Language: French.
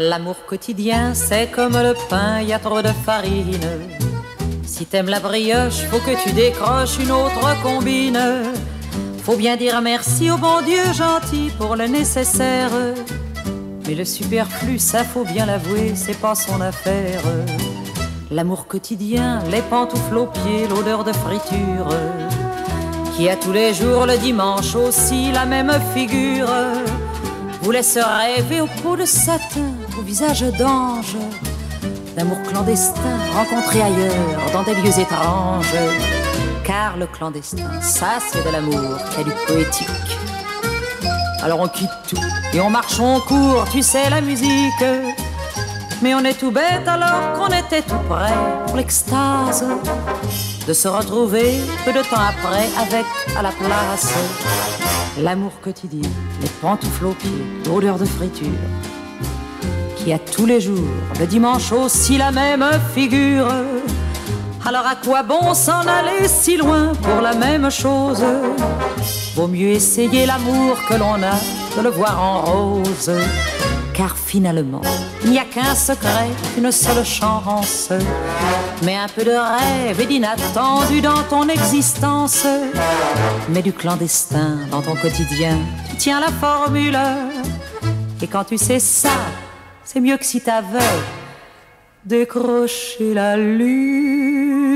L'amour quotidien, c'est comme le pain, y a trop de farine. Si t'aimes la brioche, faut que tu décroches une autre combine. Faut bien dire merci au bon Dieu gentil pour le nécessaire. Mais le superflu, ça faut bien l'avouer, c'est pas son affaire. L'amour quotidien, les pantoufles aux pieds, l'odeur de friture, qui a tous les jours le dimanche aussi la même figure, vous laisse rêver aux peaux de satin, au visage d'ange, d'amour clandestin rencontré ailleurs, dans des lieux étranges. Car le clandestin, ça c'est de l'amour, qui a du poétique. Alors on quitte tout et on marche, on court, tu sais la musique. Mais on est tout bête alors qu'on était tout prêt pour l'extase de se retrouver peu de temps après avec à la place l'amour quotidien, les pantoufles aux pieds, l'odeur de friture, qui a tous les jours, le dimanche aussi la même figure. Alors à quoi bon s'en aller si loin pour la même chose? Vaut mieux essayer l'amour que l'on a, de le voir en rose. Car finalement, il n'y a qu'un secret, une seule chance, mais un peu de rêve et d'inattendu dans ton existence. Mais du clandestin dans ton quotidien, tu tiens la formule. Et quand tu sais ça, c'est mieux que si t'avais décroché la lune.